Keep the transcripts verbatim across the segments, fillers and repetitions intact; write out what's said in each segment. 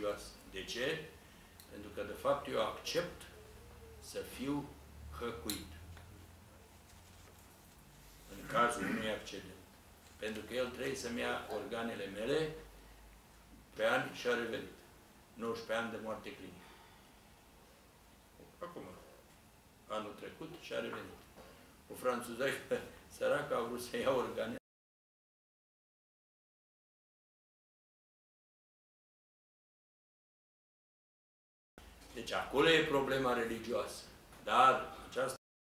religioasă. De ce? Pentru că, de fapt, eu accept să fiu hăcuit. În cazul unui accident. Pentru că el trebuie să-mi ia organele mele pe ani și a revenit. nouăsprezece ani de moarte clinică. Acum, anul trecut și a revenit. O franțuzaică săracă a vrut să ia organe. Deci acolo e problema religioasă. Dar aceasta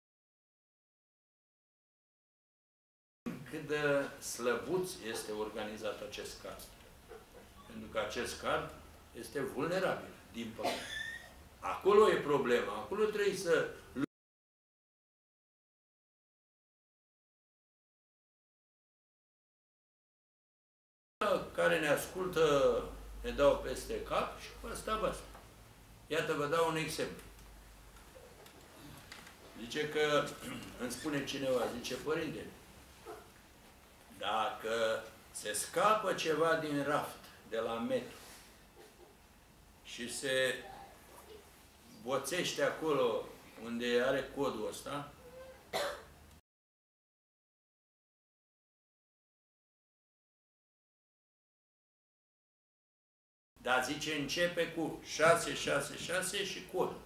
cât de slăbuț este organizat acest card. Pentru că acest card este vulnerabil, din păcate. Acolo e problema. Acolo trebuie să care ne ascultă, ne dau peste cap și cu asta basta. Iată, vă dau un exemplu. Zice că, îmi spune cineva, zice, părinte, dacă se scapă ceva din raft, de la metru, și se boțește acolo unde are codul ăsta, dar zice, începe cu șase șase șase și codul.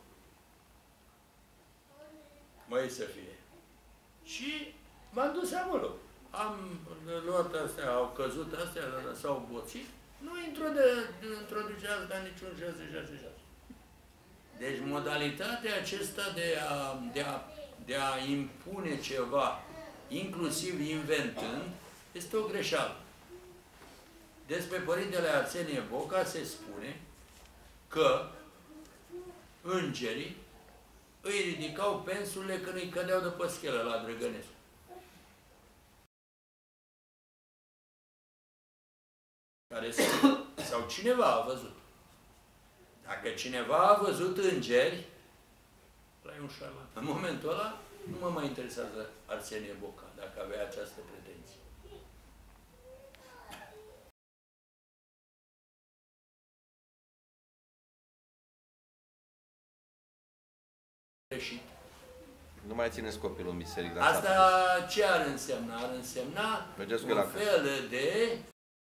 Măi să fie. Și m-am dus acolo. Am luat astea, au căzut astea, s-au boțit. Nu introduce asta niciun șase șase șase. Deci modalitatea acesta de a, de, a, de a impune ceva, inclusiv inventând, este o greșeală. Despre Părintele Arsenie Boca se spune că îngerii îi ridicau pensurile când îi cădeau de pe schelă la Drăgănescu. Care sau cineva a văzut. Dacă cineva a văzut îngeri, ăla e un șarlatan. În momentul ăla, nu mă mai interesează Arsenie Boca, dacă avea această pretenție. Greșit. Nu mai țineți copilul în biserică. Asta ce ar însemna? Ar însemna un fel de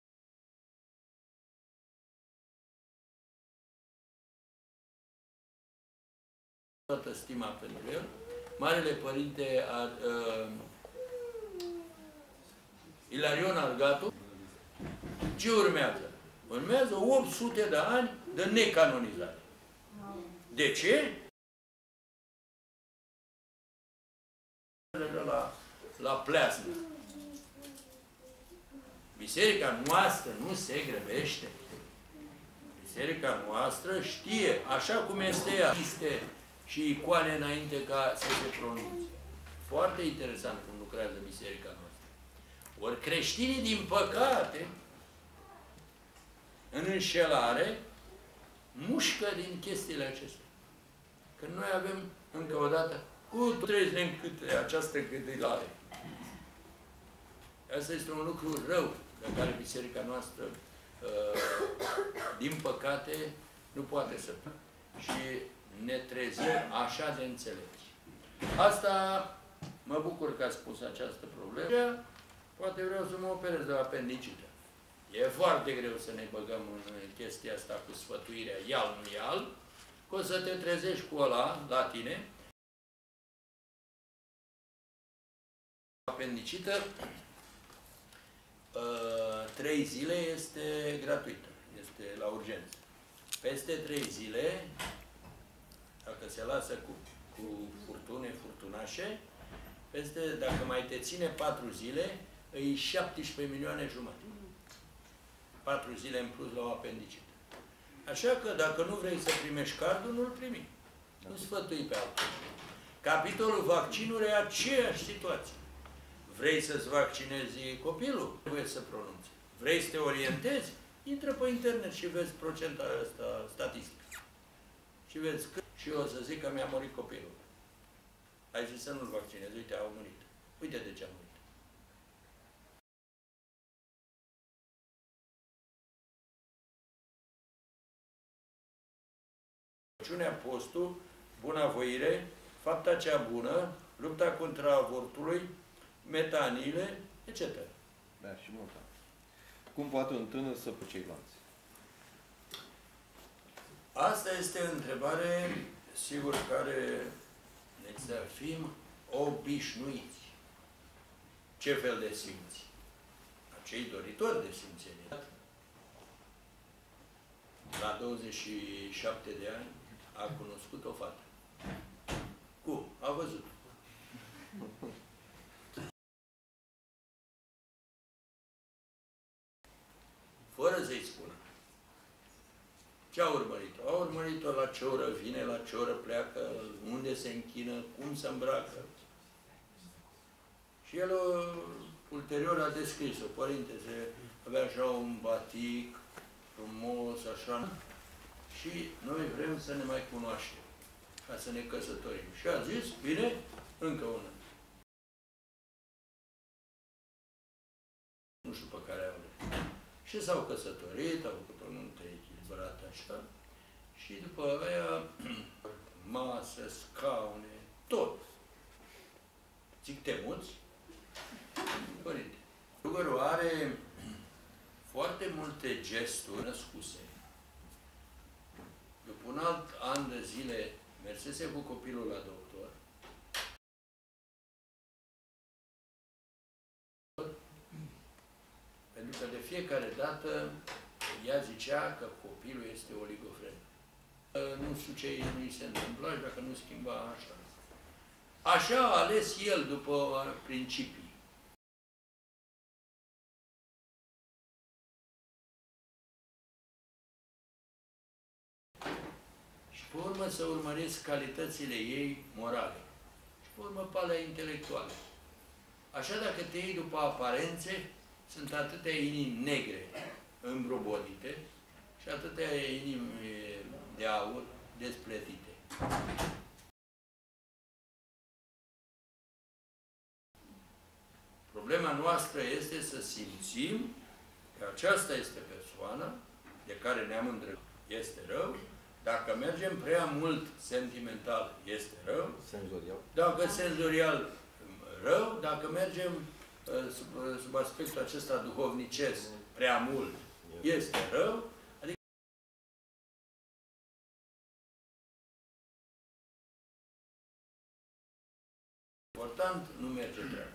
toată stima pentru el. Marele Părinte ar, uh, Ilarion Argatu, ce urmează? Urmează opt sute de ani de necanonizare. De ce? La, la pleasnă. Biserica noastră nu se grăbește. Biserica noastră știe, așa cum este ea, este și icoane înainte ca să se pronunțe. Foarte interesant cum lucrează biserica noastră. Ori creștinii, din păcate, în înșelare, mușcă din chestiile acestea. Că noi avem, încă o dată, cu treizeci în câte această gândilare. Asta este un lucru rău pe care biserica noastră, din păcate, nu poate să facă. Și ne trezim așa de înțelepți. Asta, mă bucur că ați spus această problemă. Poate vreau să mă operez de apendicită. E foarte greu să ne băgăm în chestia asta cu sfătuirea ial, nu ial, că o să te trezești cu ăla la tine. Apendicită, trei zile este gratuită, este la urgență. Peste trei zile, dacă se lasă cu, cu furtune, furtunașe, peste, dacă mai te ține patru zile, îi șaptesprezece milioane jumătate. patru zile în plus la o apendicită. Așa că dacă nu vrei să primești cardul, nu-l primi. Nu sfătui pe altul. Capitolul vaccinuri e aceeași situație. Vrei să-ți vaccinezi copilul? Trebuie să pronunți. Vrei să te orientezi? Intră pe internet și vezi procentarea asta statistică. Și vezi cât. Și eu o să zic că mi-a murit copilul. Ai zis să nu-l vaccinezi. Uite, a murit. Uite de ce a murit. rugăciunea, postul, bunavoire, fapta cea bună, lupta contra avortului, metaniile, et cetera. Da, și multă. Cum poate un tânăr să pe ceilalți? Asta este o întrebare, sigur, care ne să fim obișnuiți. Ce fel de simți? Acei doritori de simțenie. La douăzeci și șapte de ani a cunoscut o fată. Cum? A văzut. Fără să-i spună. Ce a urmărit-o? A urmărit-o la ce oră vine, la ce oră pleacă, unde se închină, cum se îmbracă. Și el ulterior a descris-o. Părinte, se avea așa un batic frumos, așa. Și noi vrem să ne mai cunoaștem, ca să ne căsătorim. Și a zis, bine, încă una. Nu știu pe care au. Și s-au căsătorit, au făcut o nuntă echilibrată așa. Și după aia, masă, scaune, tot. Zic, temuți? Părinte. Rugărul are foarte multe gesturi născuse. După un alt an de zile, mersese cu copilul la doctor. Pentru că de fiecare dată ea zicea că copilul este oligofren. Nu știu ce nu-i se întâmpla și dacă nu schimba așa. Așa a ales el după principii. Și pe urmă să urmăresc calitățile ei morale. Și pe urmă pe alea intelectuale. Așa dacă te iei după aparențe, sunt atâtea inimi negre îmbrobodite și atâtea inimi de aur despletite. Problema noastră este să simțim că aceasta este persoana de care ne-am îndrăgostit. Este rău. Dacă mergem prea mult sentimental, este rău. Senzorial. Dacă senzorial, rău. Dacă mergem sub, sub aspectul acesta duhovnicesc prea mult, este rău. Adică important, nu merge treaba.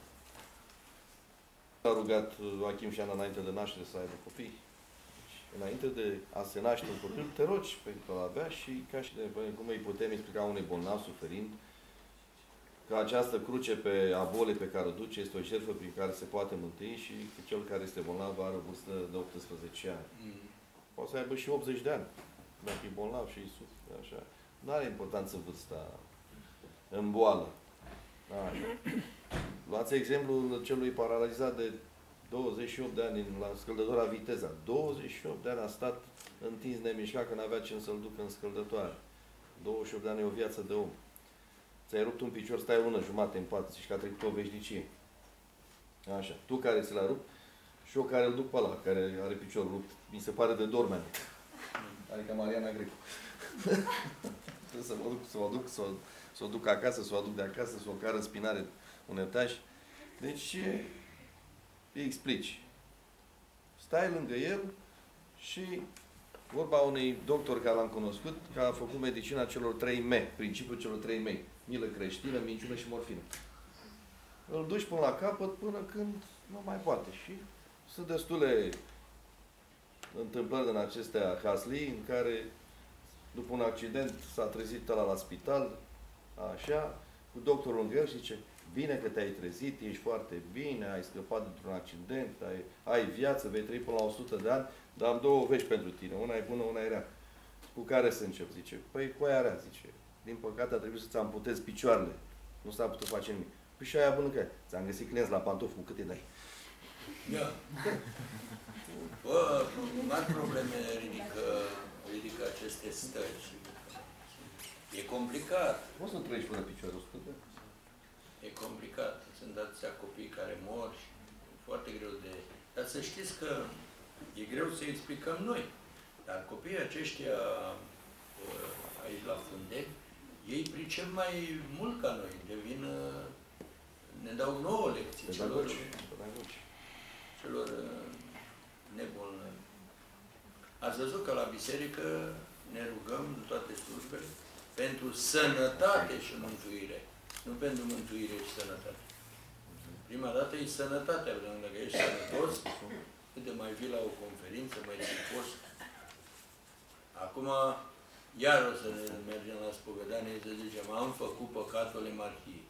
S-a rugat Joachim și Ana înainte de naștere să aibă copii. Înainte de a se naște un copil, te rogi pentru că avea și ca și de cum îi putem explica unui bolnav suferind că această cruce pe abole pe care o duce este o jertfă prin care se poate mântui și că cel care este bolnav are o vârstă de optsprezece ani. Mm. Poate să aibă și optzeci de ani, dacă e bolnav și suferi, așa. Nu are importanță vârsta în boală. Așa. Luați exemplul celui paralizat de douăzeci și opt de ani la scăldătoarea Viteza. douăzeci și opt de ani a stat întins nemișcat că n-avea ce să-l ducă în scăldătoare. douăzeci și opt de ani e o viață de om. Ți-ai rupt un picior, stai o lună jumate în pat, zici că a trecut o veșnicie. Așa. Tu care ți l-a rupt și eu care îl duc pe ăla, care are piciorul rupt. Mi se pare de dormen. Adică Mariana Grecu. Trebuie să mă duc, să o duc, să o, să o duc acasă, să o aduc de acasă, să o car în spinare un etaj. Deci, îi explici. Stai lângă el și vorba unui doctor care l-am cunoscut, care a făcut medicina celor trei M, principiul celor trei M. Milă creștină, minciună și morfină. Îl duci până la capăt până când nu mai poate. Și sunt destule întâmplări din acestea haslii în care după un accident s-a trezit ăla la spital, așa, cu doctorul lângă el și zice: bine că te-ai trezit, ești foarte bine, ai scăpat dintr-un accident, ai, ai viață, vei trăi până la o sută de ani, dar am două vești pentru tine, una e bună, una e rea. Cu care să încep? Zice, păi cu aia rea, zice. Din păcate a trebuit să-ți amputezi picioarele. Nu s-a putut face nimic. Păi și aia bună că ți-am găsit clienți la pantofi, cu cât îi dai? Da. Bă, mari probleme ridică, ridică aceste stări. E complicat. Poți să trăiești fără picioare, o sută? E complicat. Sunt atâția copii care mor și e foarte greu de... Dar să știți că e greu să explicăm noi. Dar copiii aceștia aici la funde, ei pricep mai mult ca noi, devin, ne dau nouă lecții celor, celor nebuni. Ați văzut că la biserică ne rugăm de toate slujbele pentru sănătate și mântuire, nu pentru mântuire și sănătate. Prima dată e sănătatea, pentru că ești sănătos, cât de mai vii la o conferință, mai ții post. Acum, iar o să ne mergem la spovedanie, să zicem, am făcut păcatul emarhiei.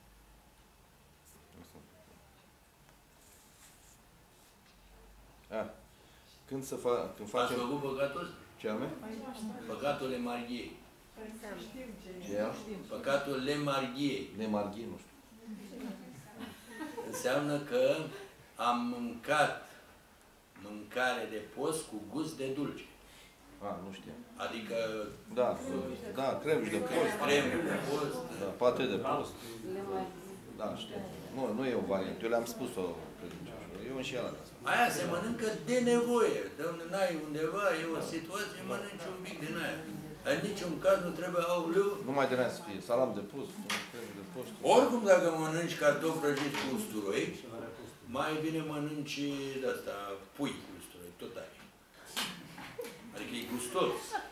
A, când să fa când facem... Ați făcut păcatul? Ce anume? Păcatul emarhiei. Ce? Păcatul lemarghiei. Lemarghie, nu știu. Înseamnă că am mâncat mâncare de post cu gust de dulce. A, nu știu. Adică... Da, da, creme de post. Creme de post. Da, pate de post. Da, știu. Nu, nu e o variantă. Eu le-am spus-o credincioșilor. E o înșelare. Aia se mănâncă de nevoie. De unde n-ai undeva, e o situație, mănânci un pic din aia. În niciun caz nu trebuie auleu. Nu mai din aia să fie salam de post, creme de post. Oricum, dacă mănânci cartofi prăjiți cu usturoi, mai bine mănânci de-asta, pui cu usturoi, tot ai. Adică e gustos.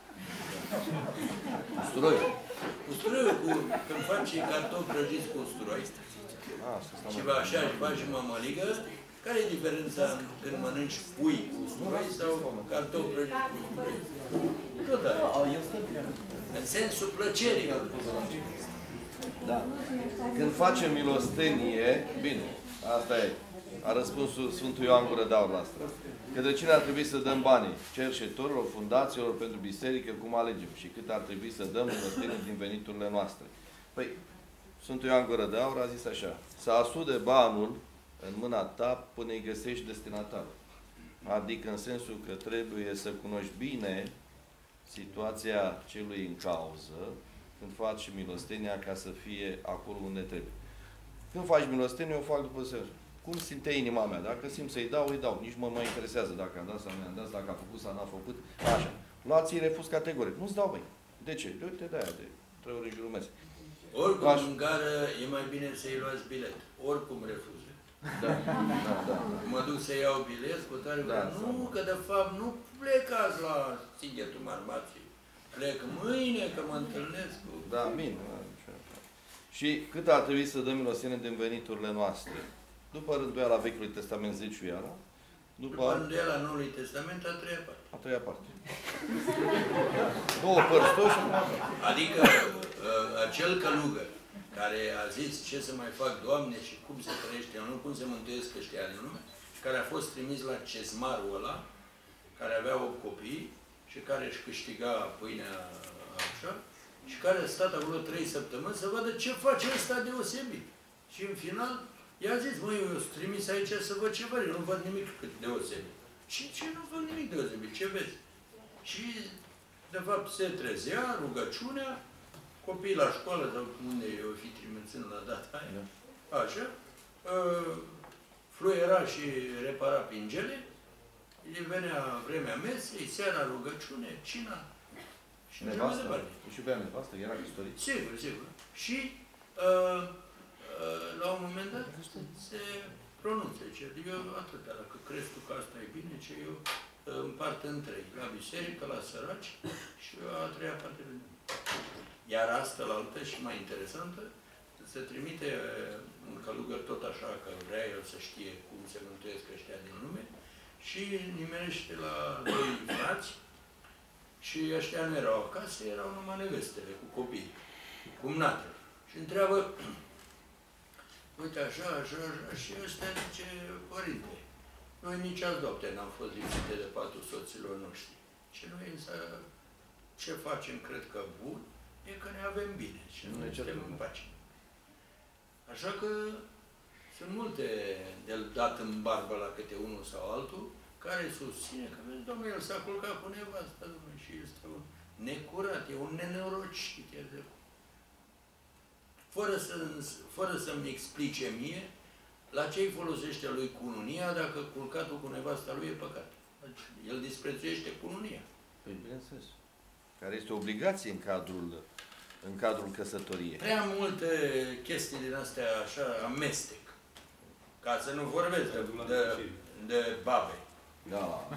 Usturoi. Usturoiul, cu, când faci cartofi prăjiți cu usturoi, și va așa și faci mămăligă, care e diferența când mănânci pui cu usturoi sau cartofi prăjiți cu usturoi? Tot ai. În sensul plăcerii. Da. Când facem milostenie, bine, asta e. A răspuns Sfântul Ioan Gură de Aur la asta. Către cine ar trebui să dăm banii? Cerșetorilor, fundațiilor pentru biserică, cum alegem? Și cât ar trebui să dăm milostenie din veniturile noastre? Păi, Sfântul Ioan Gură de Aur a zis așa: să asude banul în mâna ta până îi găsești destinatarul. Adică în sensul că trebuie să cunoști bine situația celui în cauză când faci milostenia ca să fie acolo unde trebuie. Când faci milostenie, o fac după sens. Cum simte inima mea? Dacă simt să-i dau, îi dau. Nici mă mai interesează dacă am dat sau nu am dat, dacă a făcut sau n-a făcut. Așa. Luați-i refuz categoric. Nu-ți dau, băi. De ce? De uite de aia, de trei ori în jurul mesei. Oricum, Aș... în gară e mai bine să-i luați bilet. Oricum refuză. Da, da, da. Mă duc să iau bilet, cu tare, da, nu, da. Că de fapt nu plecați la Sighetul Marmației. Plec mâine, că mă întâlnesc cu... Da, bine. Și cât ar trebui să dăm milostenie din veniturile noastre? După rânduiala Vechiului Testament, zeciuiala. După, după rânduiala Noului Testament, a treia parte. A treia parte. Două părți, tot și una. Adică uh, acel călugăr care a zis ce să mai fac, Doamne, și cum se trăiește în lume, cum se mântuiesc ăștia din lume, și care a fost trimis la cezmarul ăla, care avea opt copii și care își câștiga pâinea așa, și care a stat acolo trei săptămâni să vadă ce face ăsta deosebit. Și în final, i-a zis, măi, eu sunt trimis aici să văd ce văd, eu nu văd nimic deosebit. Și ce nu văd nimic deosebit, ce vezi? Și, de fapt, se trezea, rugăciunea, copiii la școală, sau unde o fi trimițând la data aia, așa, uh, fluiera și repara pingele, îi venea vremea mesei, seara rugăciune, cina, și nevastă, își iubea nevastă, era căsătorit. Sigur, sigur. Și uh, uh, la un moment dat se pronunță, zice, eu atâta, dacă crezi tu că asta e bine, ce eu uh, împart în trei, la biserică, la săraci și a treia parte. Iar asta, la altă și mai interesantă, se trimite uh, un călugăr tot așa, că vrea el să știe cum se mântuiesc ăștia din lume, și nimerește la doi frați, și ăștia nu erau acasă, erau numai nevestele, cu copii, cumnatele. Și întreabă, uite așa, așa, așa, și ăsta zice, părinte, noi nici azi noapte n-am fost lipsite de patul soților noștri. Și noi însă, ce facem, cred că bun, e că ne avem bine și nu ne suntem în pace. Așa că sunt multe de dat în barbă la câte unul sau altul, care susține că, vezi, domnule, el s-a culcat cu nevasta, domnule, și este un necurat, e un nenorocit. Fără, să, fără să-mi explice mie la ce îi folosește lui cununia dacă culcatul cu nevasta lui e păcat. Deci, el disprețuiește cununia. Păi, bineînțeles. care este o obligație în cadrul, în cadrul căsătoriei. Prea multe chestii din astea așa amestec. Ca să nu vorbesc de, de, de babe. Da.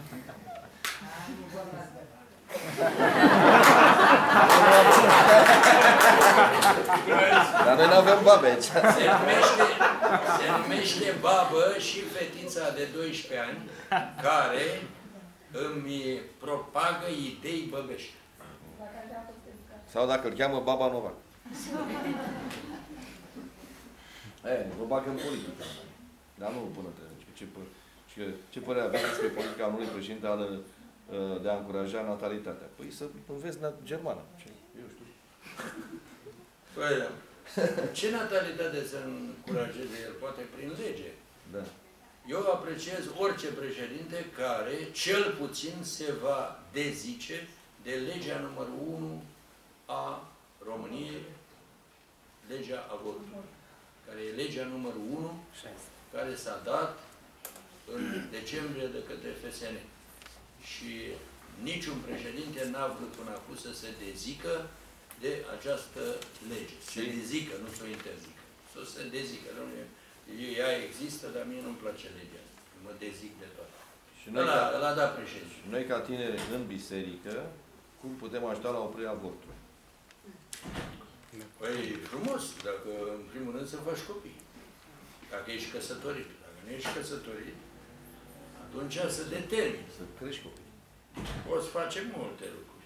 Dar noi nu avem babe aici. Se numește, se numește babă și fetița de doisprezece ani care îmi propagă idei băbești. Sau dacă îl cheamă Baba Nova. E, probabil în politică. Dar nu până trebuie. Ce, ce, ce părere aveți despre politica unui președinte al, de a încuraja natalitatea? Păi să înveți germană. Ce, eu știu. Păi, ce natalitate să încurajeze el? Poate prin lege. Da. Eu apreciez orice președinte care, cel puțin, se va dezice de legea numărul unu a României, legea avortului, care e legea numărul unu, care s-a dat în decembrie de către F S N. Și niciun președinte n-a vrut până acum să se dezică de această lege. Se dezică, nu să o interzică. Să se dezică. Ea există, dar mie nu-mi place legea. Mă dezic de toate. Și noi, ăla, ca, ăla da președinte. noi ca tineri în biserică, cum putem ajuta la oprirea avortului? Păi, frumos, dacă în primul rând să faci copii. Dacă ești căsătorit. Dacă nu ești căsătorit, atunci să determini. Să crești copii. Poți face multe lucruri.